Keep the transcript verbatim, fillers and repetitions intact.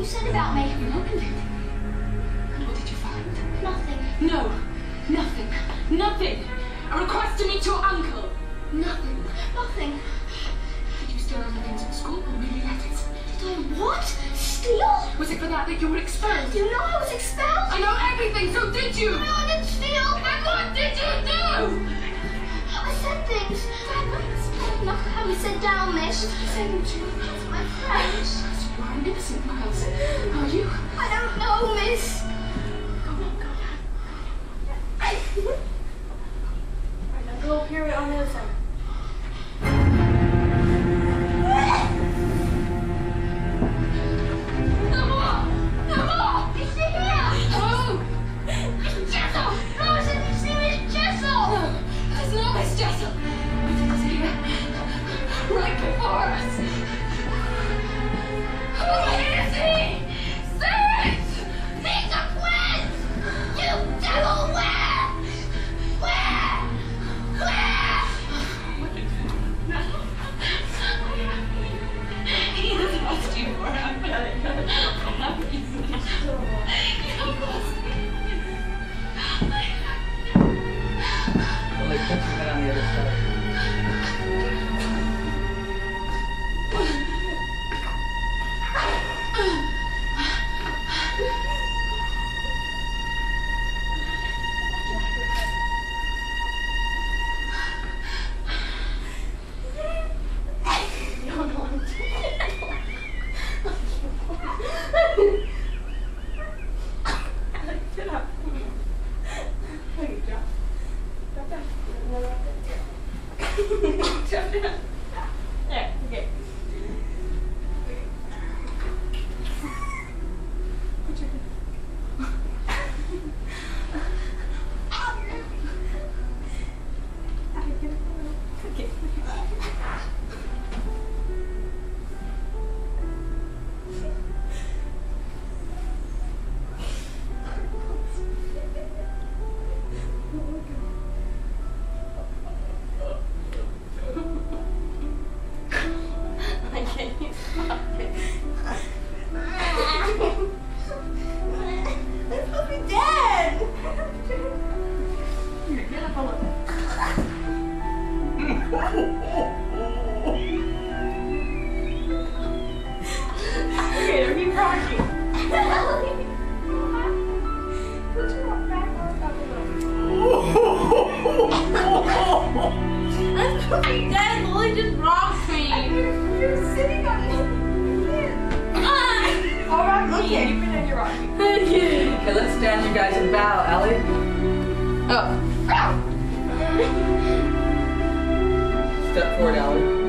said about me. You opened it. And what did you find? Nothing. No. Nothing. Nothing. A request to meet your uncle. Nothing. Nothing. Did you steal other things at school or maybe letters? Did I what? Steal? Was it for that that you were expelled? You know I was expelled? I know everything, so did you? No, I didn't steal. Then what did you do? I said things. Not how we sit down, miss. Saying to That's my friend. So you are an innocent, Miles. Are you? I don't know, miss. Go on, go on. Alright, now go up here on the other side. No more! No more! It's here! Oh! It's Jessel! Rosen, it's Miss Jessel! No, there's no Miss Jessel. But it's here. Right before us. Who is he? Say it! He's a twin! You devil, where? Where? Where? He has lost you forever. He has lost me. Well, they put your head on the other side. Dad, Lily just rocked me. You're sitting on me. Ah! All right, okay. You pretend you're rocking. Okay, let's stand you guys and bow, Ellie. Oh. Step forward, Ellie.